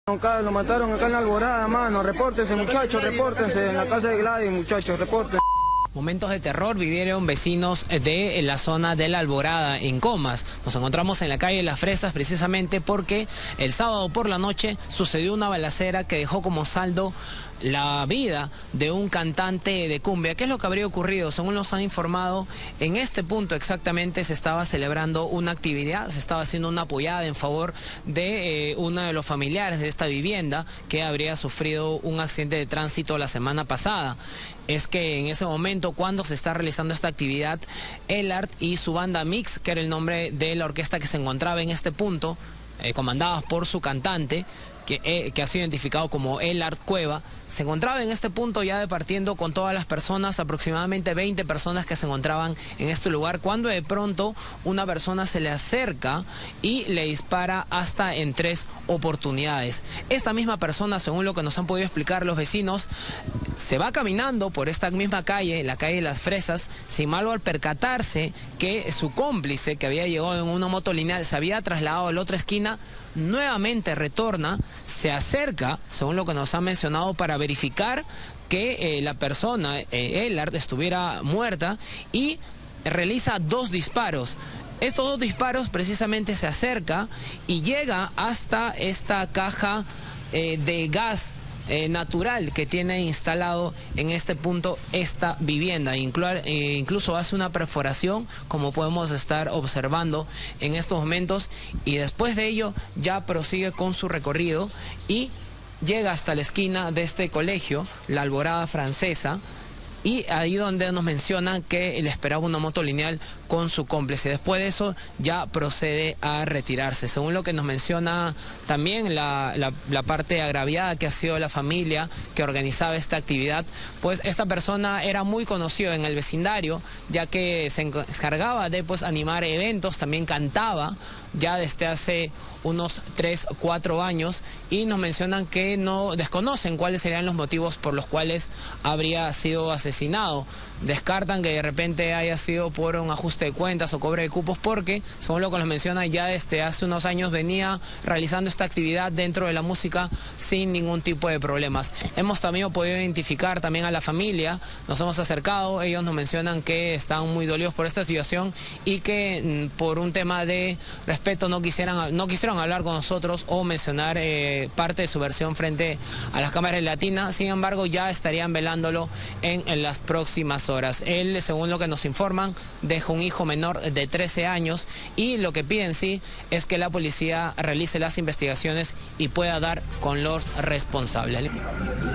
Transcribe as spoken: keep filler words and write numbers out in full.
Acá lo mataron acá en la Alborada, mano. Repórtense, muchachos, repórtense en la casa de Gladys, muchachos, repórtense. Momentos de terror vivieron vecinos de la zona de la Alborada en Comas. Nos encontramos en la calle Las Fresas precisamente porque el sábado por la noche sucedió una balacera que dejó como saldo la vida de un cantante de cumbia. ¿Qué es lo que habría ocurrido? Según nos han informado, en este punto exactamente se estaba celebrando una actividad, se estaba haciendo una apoyada en favor de eh, uno de los familiares de esta vivienda que habría sufrido un accidente de tránsito la semana pasada. Es que en ese momento, cuando se está realizando esta actividad, Elart y su banda Mix, que era el nombre de la orquesta que se encontraba en este punto, eh, comandadas por su cantante, que, eh, que ha sido identificado como Elart Cueva, se encontraba en este punto ya departiendo con todas las personas, aproximadamente veinte personas que se encontraban en este lugar, cuando de pronto una persona se le acerca y le dispara hasta en tres oportunidades. Esta misma persona, según lo que nos han podido explicar los vecinos, se va caminando por esta misma calle, la calle de Las Fresas, sin malo al percatarse que su cómplice, que había llegado en una moto lineal, se había trasladado a la otra esquina, nuevamente retorna, se acerca, según lo que nos han mencionado, para verificar que eh, la persona, eh, Elart, estuviera muerta, y realiza dos disparos. Estos dos disparos precisamente se acerca y llega hasta esta caja eh, de gas Eh, natural que tiene instalado en este punto esta vivienda. Inclu eh, incluso hace una perforación, como podemos estar observando en estos momentos, y después de ello ya prosigue con su recorrido y llega hasta la esquina de este colegio, la Alborada Francesa, y ahí donde nos mencionan que le esperaba una moto lineal con su cómplice. Después de eso ya procede a retirarse. Según lo que nos menciona también la, la, la parte agraviada que ha sido la familia que organizaba esta actividad, pues esta persona era muy conocido en el vecindario, ya que se encargaba de pues animar eventos, también cantaba ya desde hace unos tres, cuatro años, y nos mencionan que no desconocen cuáles serían los motivos por los cuales habría sido asesinado. Descartan que de repente haya sido por un ajuste de cuentas o cobre de cupos, porque, según lo que nos menciona, ya desde hace unos años venía realizando esta actividad dentro de la música sin ningún tipo de problemas. Hemos también podido identificar también a la familia, nos hemos acercado, ellos nos mencionan que están muy dolidos por esta situación y que por un tema de respeto no quisieran, no quisieron hablar con nosotros o mencionar eh, parte de su versión frente a las cámaras latinas. Sin embargo, ya estarían velándolo en, en las próximas horas. Él, según lo que nos informan, deja un hijo menor de trece años, y lo que piden sí es que la policía realice las investigaciones y pueda dar con los responsables.